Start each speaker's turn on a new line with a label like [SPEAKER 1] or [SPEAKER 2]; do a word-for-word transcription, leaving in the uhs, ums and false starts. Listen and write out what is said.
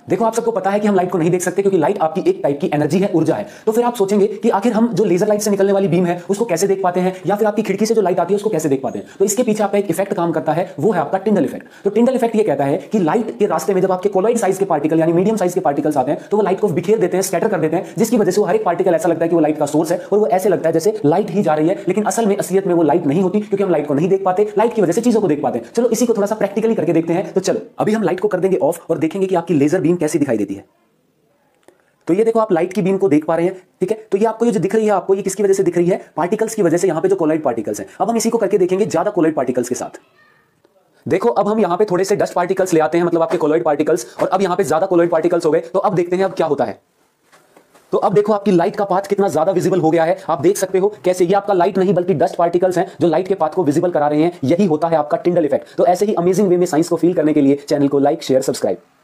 [SPEAKER 1] देखो आप सबको पता है कि हम लाइट को नहीं देख सकते क्योंकि लाइट आपकी एक टाइप की एनर्जी है, ऊर्जा है। तो फिर आप सोचेंगे कि आखिर हम जो लेजर लाइट से निकलने वाली बीम है उसको कैसे देख पाते हैं, या फिर आपकी खिड़की से जो लाइट आती है उसको कैसे देख पाते हैं। तो इसके पीछे आपका एक इफेक्ट काम करता है, वो है आपका टिंडल इफेक्ट। तो टिंडल इफेक्ट ये कहता है कि लाइट के रास्ते में जब आपके कोलॉइड साइज के पार्टिकल यानी मीडियम साइज के पार्टिकल्स आते हैं तो वो लाइट को बिखेर देते हैं, स्कैटर कर देते हैं, जिसकी वजह से वो हर एक पार्टिकल ऐसा लगता है कि वो लाइट का सोर्स है और वो ऐसे लगता है जैसे लाइट ही जा रही है, लेकिन असल में असलियत में वो लाइट नहीं होती क्योंकि हम लाइट को नहीं देख पाते, लाइट की वजह से चीजों को देख पाते हैं। चलो इसी को थोड़ा सा प्रैक्टिकली करके देखते हैं। तो चलो अभी हम लाइट को कर देंगे ऑफ और देखेंगे कि आपकी लेजर बीम कैसी दिखाई देती है। तो ये देखो आप लाइट की बीम को देख पा रहे हैं, ठीक है। तो ये आपको ये जो दिख रही है आपको ये किसकी वजह से दिख रही है, पार्टिकल्स की वजह से, यहां पे जो कोलॉइड पार्टिकल्स हैं। अब हम इसी को करके देखेंगे ज्यादा कोलॉइड पार्टिकल्स के साथ। देखो अब हम यहां पे थोड़े से डस्ट पार्टिकल्स ले आते हैं, मतलब आपके कोलॉइड पार्टिकल्स, और अब यहां पे ज्यादा कोलॉइड पार्टिकल्स हो गए। तो अब देखते हैं अब क्या होता है। तो अब देखो आपकी लाइट का पाथ कितना ज्यादा विजिबल हो गया है, आप देख सकते हो कैसे ये आपका लाइट नहीं बल्कि डस्ट पार्टिकल्स हैं जो लाइट के पाथ को विजिबल करा रहे हैं। यही होता है आपका टिंडल इफेक्ट। तो ऐसे ही अमेजिंग वे में साइंस को फील करने के लिए चैनल को लाइक शेयर सब्सक्राइब